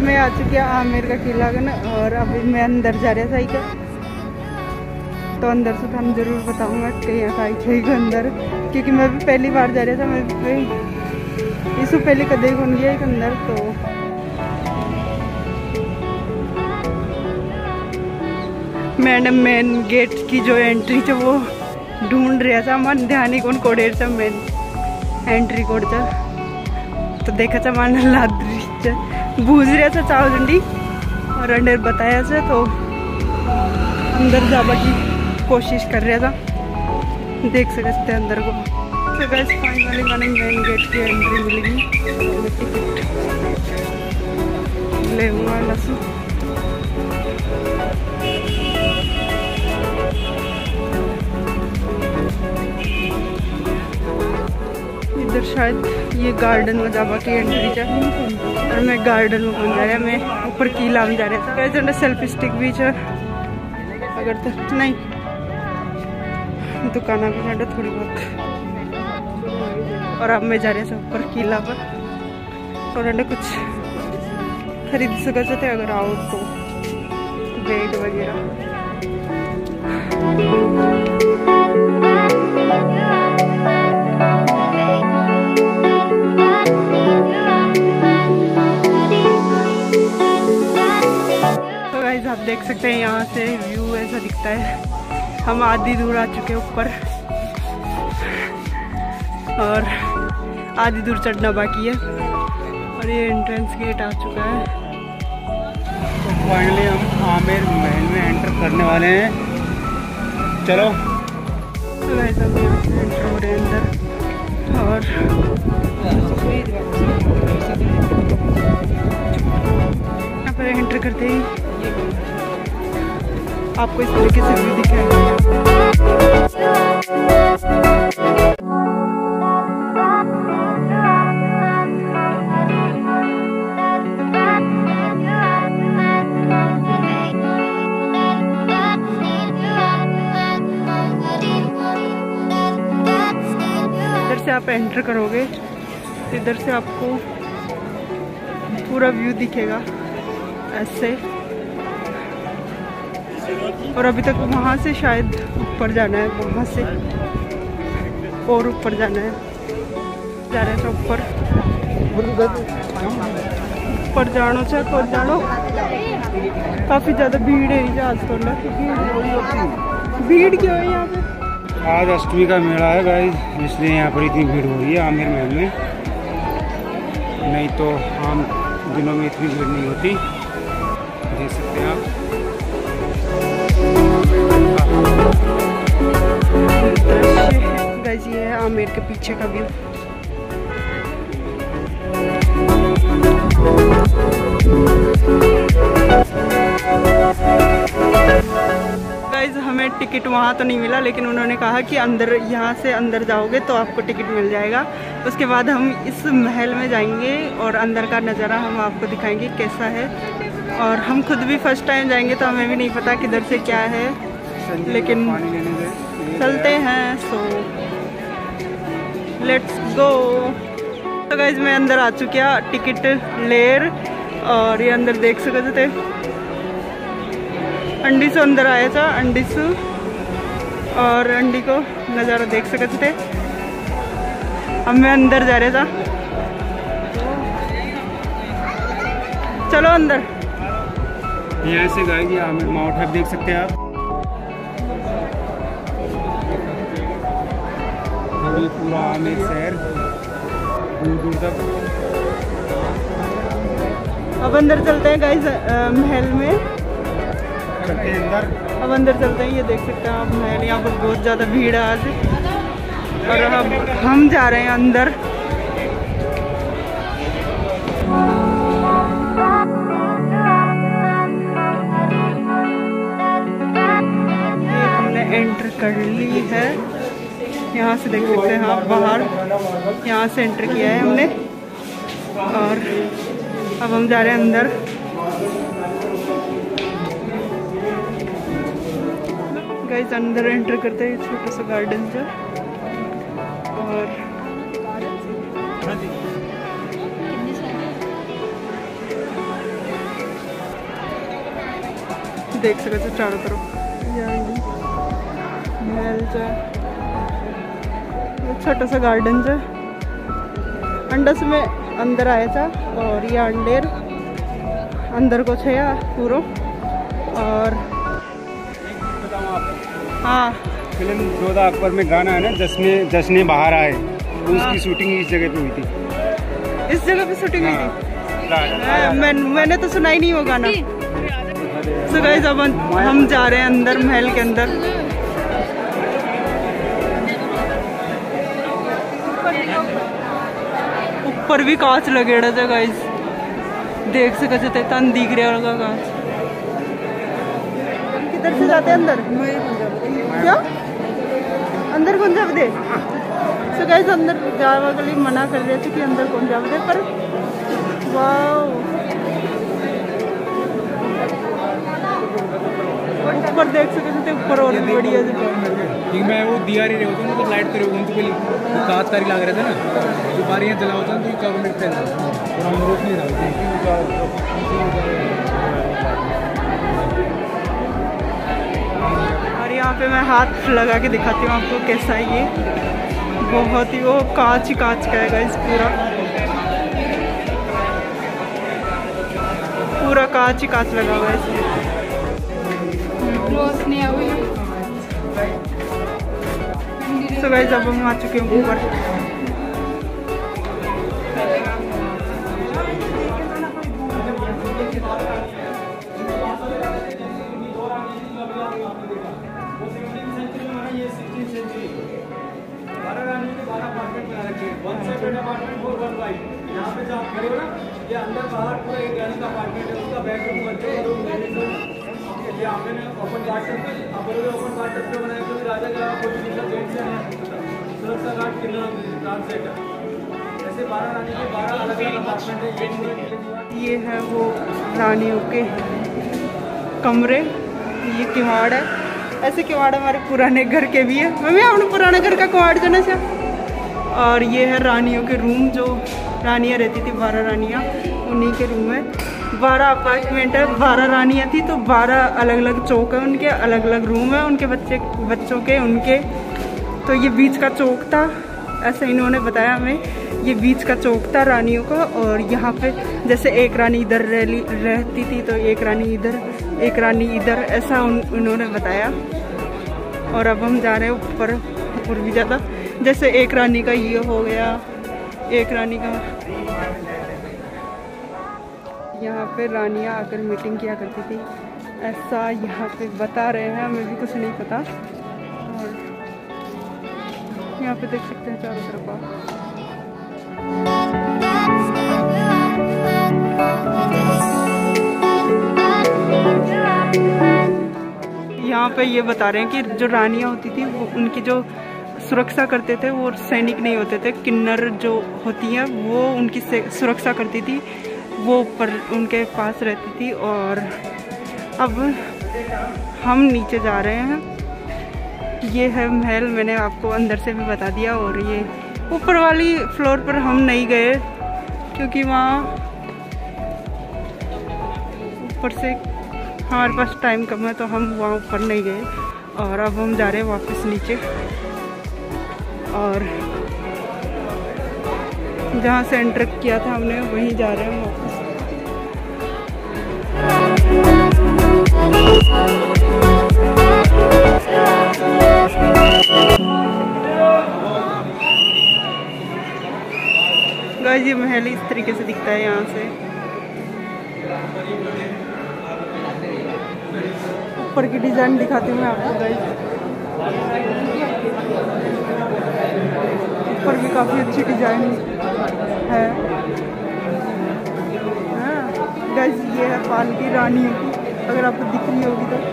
मैं आ चुकी हूँ आमेर का किला का और अभी मैं अंदर जा रहा था क्या, तो अंदर से थानू जरूर बताऊंगा कि यहाँ का अंदर, क्योंकि मैं भी पहली बार जा रहा था। मैं भी इससे पहले कदे घूम गया एक अंदर। तो मैडम मेन गेट की जो एंट्री च वो ढूंढ रहा था, मन ध्यान ही कौन कोडेर चा मेन एंट्री कोड चा, तो देखा था मान लाद्री बूझ रहा था चावझंडी और अंडर बताया था, तो अंदर जाने की कोशिश कर रहा था। देख सकते हैं अंदर को। तो गाइस फाइनली मैंने मेन गेट की एंट्री मिलेगी, टिकट ले लसू। इधर शायद ये गार्डन में जावा की एंट्री है और मैं गार्डन में पहुंच जा रहा, मैं ऊपर किला में जा रहा था। कैसे सेल्फी स्टिक भी है अगर तो नहीं दुकाना भी है थोड़ी बहुत। और अब मैं जा रहा था ऊपर किला पर और अंडे कुछ खरीद सकते थे अगर आओ तो, बैग वगैरह। आप देख सकते हैं यहाँ से व्यू ऐसा दिखता है। हम आधी दूर आ चुके हैं ऊपर और आधी दूर चढ़ना बाकी है और ये एंट्रेंस गेट आ चुका है। तो फाइनली हम आमेर महल में एंटर करने वाले हैं। चलो तो वैसे हम यहाँ से एंटर हो रहे हैं अंदर और यहाँ पर एंटर करते ही आपको इस तरीके से भी दिखाएगा। इधर से आप एंटर करोगे तो इधर से आपको पूरा व्यू दिखेगा ऐसे। और अभी तक वहाँ से शायद ऊपर जाना है, वहाँ से और ऊपर जाना है, जा रहे थे ऊपर जानो चाहे और जानो। काफ़ी ज़्यादा भीड़ है आज तो, भीड़ क्यों है यहाँ पे? आज अष्टमी का मेला है गाइस, इसलिए यहाँ पर इतनी भीड़ हो रही है आमेर महल में, नहीं तो आम दिनों में इतनी भीड़ नहीं होती। देख सकते हैं आप। गाइस ये है आमेर के पीछे का व्यू। गाइस हमें टिकट वहाँ तो नहीं मिला, लेकिन उन्होंने कहा कि अंदर यहाँ से अंदर जाओगे तो आपको टिकट मिल जाएगा। उसके बाद हम इस महल में जाएंगे और अंदर का नज़ारा हम आपको दिखाएंगे कैसा है। और हम खुद भी फर्स्ट टाइम जाएंगे तो हमें भी नहीं पता किधर से क्या है, लेकिन चलते हैं। So let's go. तो गाइज मैं अंदर आ चुकी हूँ टिकट लेर और ये अंदर देख सकते थे अंडी से अंदर आया था, अंडी से और अंडी को नज़ारा देख सकते थे। अब मैं अंदर जा रहा था, चलो अंदर। यहाँ से गाइस ये आमेर माउंट है, देख सकते हैं आप। ये पूरा आमेर शहर दूर दूर तक। अब अंदर चलते हैं गाइस महल में, चलते हैं अंदर। अब अंदर चलते हैं। ये देख सकते हैं आप महल, यहाँ पर बहुत ज़्यादा भीड़ है आज और अब हम जा रहे हैं अंदर। एंटर कर ली है, यहाँ से देख सकते हैं आप बाहर, यहाँ से एंटर किया है हमने और अब हम जा रहे हैं अंदर। गाइस अंदर एंटर करते हैं छोटा सा गार्डन से और देख सको चारों तरफ महल छोटा सा गार्डन है। अंडस में अंदर आया था और ये अंडेर अंदर को छया पूरा। और हाँ, फिल्म जोधा अकबर में गाना है ना, जश्न बाहर आए, उसकी शूटिंग इस जगह पे हुई थी। इस जगह पे शूटिंग हुई थी? मैंने तो सुना ही नहीं वो गाना। तो गाइस अब हम जा रहे हैं अंदर, महल के अंदर। ऊपर भी कांच लगेड़ा था गाइस, देख सकते तन दिख रहा होगा कांच। किधर से जाते हैं अंदर? क्या अंदर कौन जाव दे? तो गाइस अंदर जावा के लिए मना कर रहे थे कि अंदर कौन जाव दे, पर वाह ऊपर देख सकते थे, ऊपर और भी बढ़िया ठीक। मैं वो दिया रही होता हूँ तो लाइट करे उनको भी कांच तारी लग रहे थे ना, जो बारियाँ जला होता है तो 4 मिनट पहले और हम रोक नहीं रहा। और यहाँ पे मैं हाथ लगा के दिखाती हूँ आपको कैसा है ये। बहुत ही वो कांच ही कांच का है गाइस, पूरा कांच ही कांच लगा हुआ है इसमें। तो गाइस अब हम आ चुके हैं ऊपर। यहाँ पे जो आप खड़े हो ना, ये अंदर बाहर पूरा एक गैस का अपार्टमेंट है, उसका बैकरूम बनते हैं। ये आपने ओपन गार्ड आप बोलोगे ओपन गार्ड तक बनाया तो राजा का पोर्चुगीज गेट से सुरक्षा गार्ड किला ट्रांसलेट है। ऐसे 12 रानी के 12 अलग अलग अपार्टमेंट है। ये है वो रानियों के कमरे, ये किवाड़ है। ऐसे किवाड़ हमारे पुराने घर के भी है। मम्मी अपने पुराने घर का किवाड़ जो ना। और ये है रानियों के रूम, जो रानियाँ रहती थी 12 रानियाँ, उन्हीं के रूम है। 12 अपार्टमेंट है, 12 रानियाँ थी तो 12 अलग अलग चौक है, उनके अलग अलग रूम है, उनके बच्चों के उनके। तो ये बीच का चौक था, ऐसा इन्होंने बताया हमें, ये बीच का चौक था रानियों का। और यहाँ पे जैसे एक रानी इधर रहती थी तो एक रानी इधर, एक रानी इधर, ऐसा उन्होंने बताया। और अब हम जा रहे हैं ऊपर और भी ज़्यादा। जैसे एक रानी का ये हो गया, एक रानी का यहाँ पे रानियाँ आकर मीटिंग किया करती थी, ऐसा यहाँ पे बता रहे हैं, हमें भी कुछ नहीं पता। और यहाँ पे देख सकते हैं चारों तरफ आप। यहाँ पे ये बता रहे हैं कि जो रानियाँ होती थी वो उनकी जो सुरक्षा करते थे वो सैनिक नहीं होते थे, किन्नर जो होती हैं वो उनकी सुरक्षा करती थी, वो ऊपर उनके पास रहती थी। और अब हम नीचे जा रहे हैं। ये है महल, मैंने आपको अंदर से भी बता दिया। और ये ऊपर वाली फ्लोर पर हम नहीं गए क्योंकि वहाँ ऊपर से हमारे पास टाइम कम है, तो हम वहाँ ऊपर नहीं गए। और अब हम जा रहे हैं वापस नीचे, और जहाँ से एंटर किया था हमने वहीं जा रहे हैं वापस। गाइस ये महल इस तरीके से दिखता है यहाँ से। ऊपर की डिजाइन दिखाती हूँ मैं आपको गाइस। ऊपर भी काफी अच्छी डिजाइन है। गाइस ये है पालकी रानियों की, अगर आपको दिख रही होगी तो।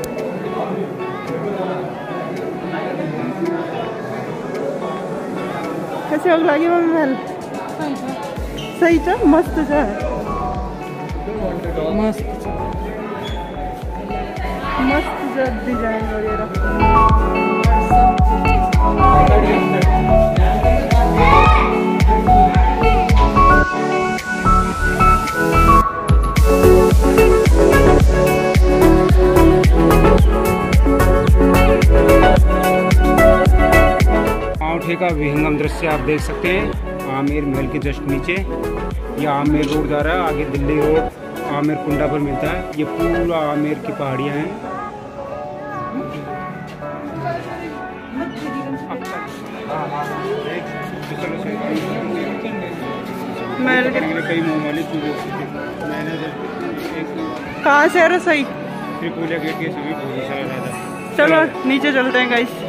कैसे लग लगी वो महल? सही था, मस्त था, मस्त मस्त डिजाइन वगैरह। दिखे का विहंगम दृश्य आप देख सकते हैं आमेर महल के जस्ट नीचे। ये आमेर रोड जा रहा है, आगे दिल्ली रोड आमेर कुंडा पर मिलता है। ये पूरा आमेर की पहाड़ियाँ हैं। महल के कई मुँह वाले कहाँ से है रसोई? त्रिपुलिया गेट के सभी भोजनशाला राजा। चलो नीचे चलते हैं गाइस।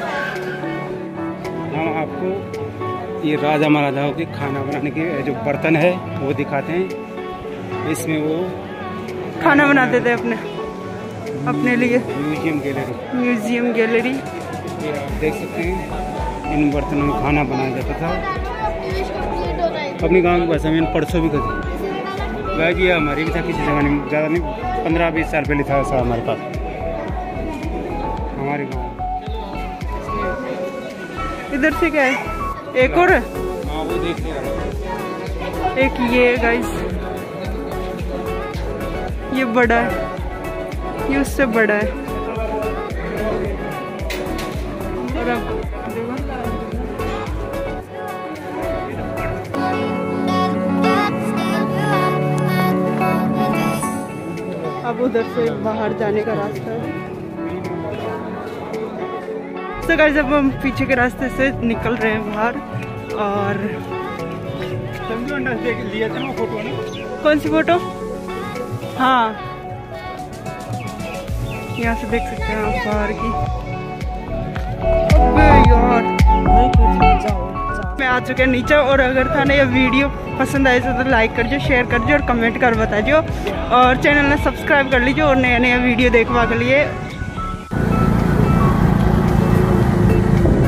हम आपको ये राजा महाराजाओं के खाना बनाने के जो बर्तन है वो दिखाते हैं। इसमें वो खाना बनाते थे अपने लिए। म्यूजियम गैलरी ये आप देख सकते हैं। इन बर्तनों में खाना बनाया जाता था। अपनी गांव की भाषा में परसों भी करते गाय जी। हमारी भी था किसी ज़माने में, ज़्यादा नहीं 15-20 साल पहले था ऐसा हमारे पास हमारे गाँव। इधर से क्या है? एक और है? हाँ वो देख लिया। एक ये गाइस, ये बड़ा है, ये उससे बड़ा है। और अब अब उधर से बाहर जाने का रास्ता है। तो गाइस अब हम पीछे के रास्ते से निकल रहे हैं बाहर। और लिया था ना फोटो ना? कौन सी फोटो? हाँ यहाँ से देख सकते हैं आप बाहर की। अबे यार मैं आ चुके हैं नीचे। और अगर था ना ये वीडियो पसंद आए तो लाइक कर दो, शेयर कर दो और कमेंट कर बता दो। और चैनल में सब्सक्राइब कर लीजिए और नया नया वीडियो देखने के लिए।